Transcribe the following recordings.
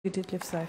Ditlev Seif.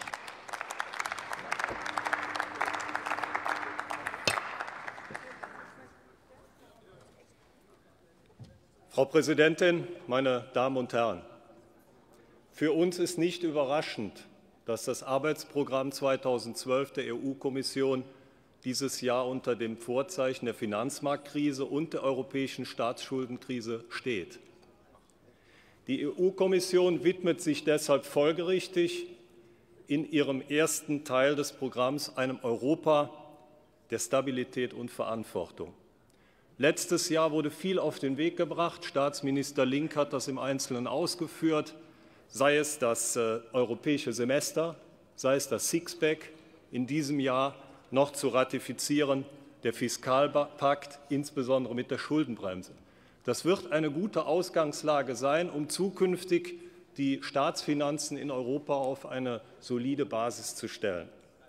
Frau Präsidentin, meine Damen und Herren! Für uns ist nicht überraschend, dass das Arbeitsprogramm 2012 der EU-Kommission dieses Jahr unter dem Vorzeichen der Finanzmarktkrise und der europäischen Staatsschuldenkrise steht. Die EU-Kommission widmet sich deshalb folgerichtig in ihrem ersten Teil des Programms einem Europa der Stabilität und Verantwortung. Letztes Jahr wurde viel auf den Weg gebracht. Staatsminister Link hat das im Einzelnen ausgeführt, sei es das europäische Semester, sei es das Sixpack, in diesem Jahr noch zu ratifizieren, der Fiskalpakt, insbesondere mit der Schuldenbremse. Das wird eine gute Ausgangslage sein, um zukünftig die Staatsfinanzen in Europa auf eine solide Basis zu stellen.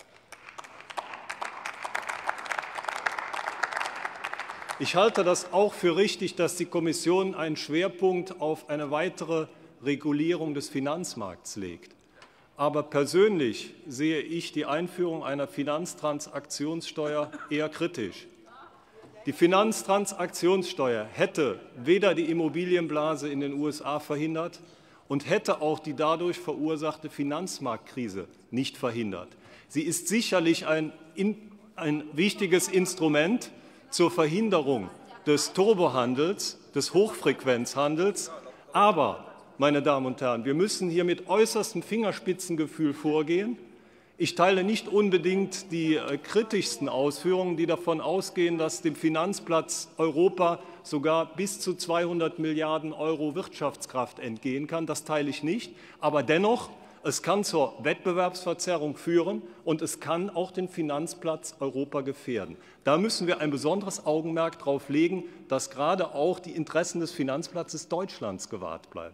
Ich halte das auch für richtig, dass die Kommission einen Schwerpunkt auf eine weitere Regulierung des Finanzmarkts legt. Aber persönlich sehe ich die Einführung einer Finanztransaktionssteuer eher kritisch. Die Finanztransaktionssteuer hätte weder die Immobilienblase in den USA verhindert und hätte auch die dadurch verursachte Finanzmarktkrise nicht verhindert. Sie ist sicherlich ein wichtiges Instrument zur Verhinderung des Turbohandels, des Hochfrequenzhandels. Aber, meine Damen und Herren, wir müssen hier mit äußerstem Fingerspitzengefühl vorgehen. Ich teile nicht unbedingt die kritischsten Ausführungen, die davon ausgehen, dass dem Finanzplatz Europa sogar bis zu 200 Milliarden € Wirtschaftskraft entgehen kann. Das teile ich nicht. Aber dennoch, es kann zur Wettbewerbsverzerrung führen und es kann auch den Finanzplatz Europa gefährden. Da müssen wir ein besonderes Augenmerk darauf legen, dass gerade auch die Interessen des Finanzplatzes Deutschlands gewahrt bleiben.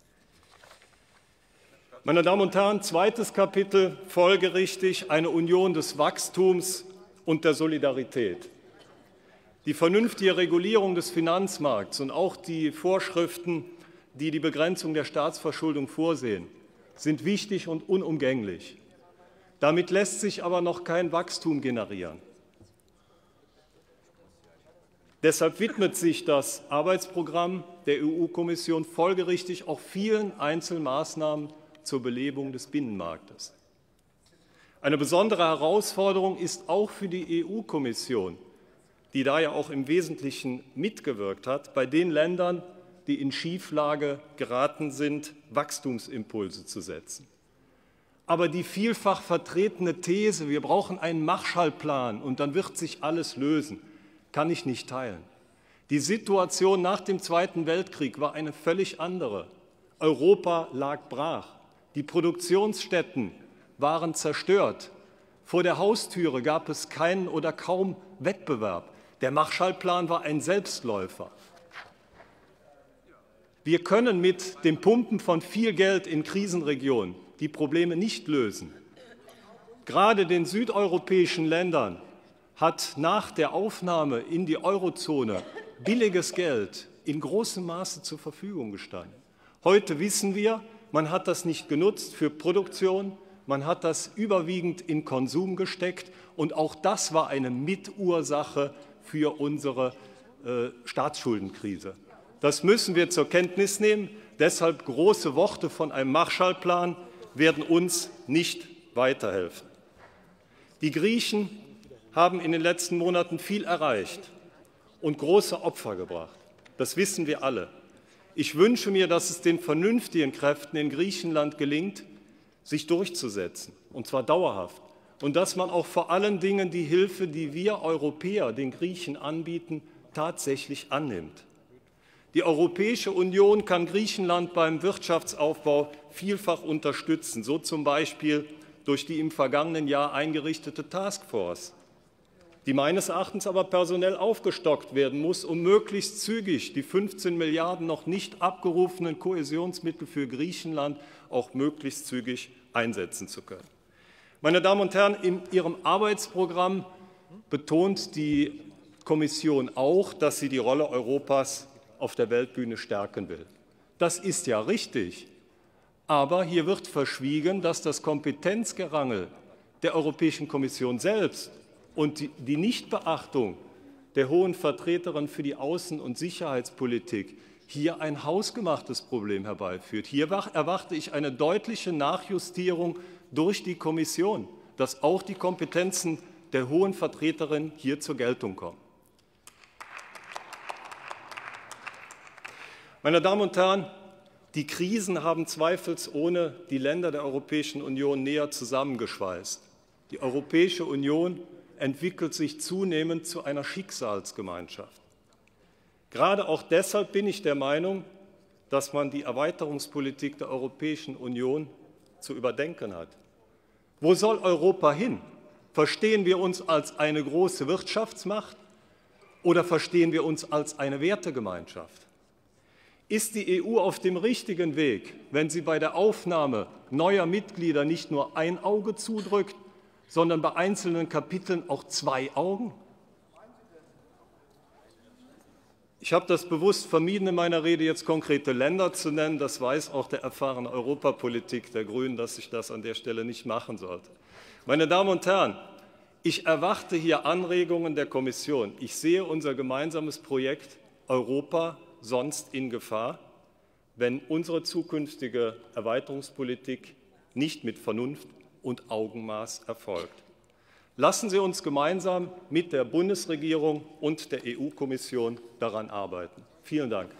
Meine Damen und Herren, zweites Kapitel, folgerichtig eine Union des Wachstums und der Solidarität. Die vernünftige Regulierung des Finanzmarkts und auch die Vorschriften, die die Begrenzung der Staatsverschuldung vorsehen, sind wichtig und unumgänglich. Damit lässt sich aber noch kein Wachstum generieren. Deshalb widmet sich das Arbeitsprogramm der EU-Kommission folgerichtig auch vielen Einzelmaßnahmen zur Belebung des Binnenmarktes. Eine besondere Herausforderung ist auch für die EU-Kommission, die da ja auch im Wesentlichen mitgewirkt hat, bei den Ländern, die in Schieflage geraten sind, Wachstumsimpulse zu setzen. Aber die vielfach vertretene These, wir brauchen einen Marshallplan und dann wird sich alles lösen, kann ich nicht teilen. Die Situation nach dem Zweiten Weltkrieg war eine völlig andere. Europa lag brach. Die Produktionsstätten waren zerstört. Vor der Haustüre gab es keinen oder kaum Wettbewerb. Der Marshallplan war ein Selbstläufer. Wir können mit dem Pumpen von viel Geld in Krisenregionen die Probleme nicht lösen. Gerade den südeuropäischen Ländern hat nach der Aufnahme in die Eurozone billiges Geld in großem Maße zur Verfügung gestanden. Heute wissen wir, man hat das nicht genutzt für Produktion, man hat das überwiegend in Konsum gesteckt und auch das war eine Mitursache für unsere Staatsschuldenkrise. Das müssen wir zur Kenntnis nehmen. Deshalb große Worte von einem Marshallplan werden uns nicht weiterhelfen. Die Griechen haben in den letzten Monaten viel erreicht und große Opfer gebracht. Das wissen wir alle. Ich wünsche mir, dass es den vernünftigen Kräften in Griechenland gelingt, sich durchzusetzen, und zwar dauerhaft. Und dass man auch vor allen Dingen die Hilfe, die wir Europäer den Griechen anbieten, tatsächlich annimmt. Die Europäische Union kann Griechenland beim Wirtschaftsaufbau vielfach unterstützen, so zum Beispiel durch die im vergangenen Jahr eingerichtete Taskforce, die meines Erachtens aber personell aufgestockt werden muss, um möglichst zügig die 15 Milliarden noch nicht abgerufenen Kohäsionsmittel für Griechenland auch möglichst zügig einsetzen zu können. Meine Damen und Herren, in ihrem Arbeitsprogramm betont die Kommission auch, dass sie die Rolle Europas auf der Weltbühne stärken will. Das ist ja richtig. Aber hier wird verschwiegen, dass das Kompetenzgerangel der Europäischen Kommission selbst und die Nichtbeachtung der Hohen Vertreterin für die Außen- und Sicherheitspolitik hier ein hausgemachtes Problem herbeiführt. Hier erwarte ich eine deutliche Nachjustierung durch die Kommission, dass auch die Kompetenzen der Hohen Vertreterin hier zur Geltung kommen. Meine Damen und Herren, die Krisen haben zweifelsohne die Länder der Europäischen Union näher zusammengeschweißt. Die Europäische Union entwickelt sich zunehmend zu einer Schicksalsgemeinschaft. Gerade auch deshalb bin ich der Meinung, dass man die Erweiterungspolitik der Europäischen Union zu überdenken hat. Wo soll Europa hin? Verstehen wir uns als eine große Wirtschaftsmacht oder verstehen wir uns als eine Wertegemeinschaft? Ist die EU auf dem richtigen Weg, wenn sie bei der Aufnahme neuer Mitglieder nicht nur ein Auge zudrückt, sondern bei einzelnen Kapiteln auch zwei Augen? Ich habe das bewusst vermieden, in meiner Rede jetzt konkrete Länder zu nennen. Das weiß auch der erfahrene Europapolitik der Grünen, dass ich das an der Stelle nicht machen sollte. Meine Damen und Herren, ich erwarte hier Anregungen der Kommission. Ich sehe unser gemeinsames Projekt Europa sonst in Gefahr, wenn unsere zukünftige Erweiterungspolitik nicht mit Vernunft und Augenmaß erfolgt. Lassen Sie uns gemeinsam mit der Bundesregierung und der EU-Kommission daran arbeiten. Vielen Dank.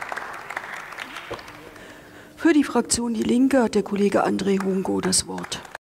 Für die Fraktion Die Linke hat der Kollege André Hungo das Wort.